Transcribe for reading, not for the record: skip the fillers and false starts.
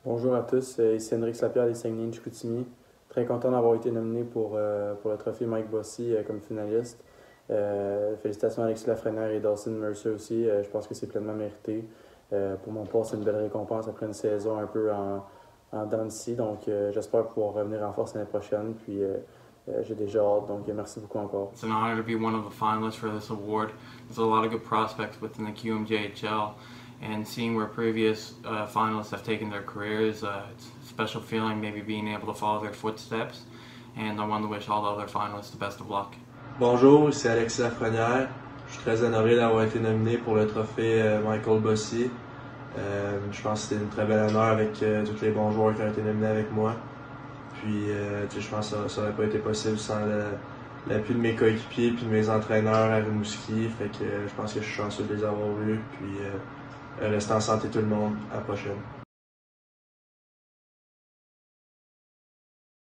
Bonjour à tous, ici Henrik Lapierre des Saguenay de Chicoutimi. Très content d'avoir été nominé pour le trophée Mike Bossy comme finaliste. Félicitations à Alexis Lafrenière et Dawson Mercer aussi. Je pense que c'est pleinement mérité. Pour mon part, c'est une belle récompense après une saison un peu en dents de scie. Donc, j'espère pouvoir revenir en force l'année prochaine. Puis, j'ai déjà hâte. Donc, merci beaucoup encore. It's an honor to be one of the finalists for this award. There's a lot of good prospects within the QMJHL, and seeing where previous finalists have taken their careers, it's a special feeling maybe being able to follow their footsteps, and I want to wish all the other finalists the best of luck. Bonjour, ici Alexis Lafrenière. Je suis très honoré d'avoir été nominé pour le trophée Michael Bossy. Je pense que c'était une très belle honneur avec tous les bons joueurs qui ont été nominés avec moi. Puis, je pense que ça n'aurait pas été possible sans l'appui de mes coéquipiers et de mes entraîneurs à Rimouski. Fait que je pense que je suis chanceux de les avoir eus. Puis, restez en santé tout le monde. À la prochaine.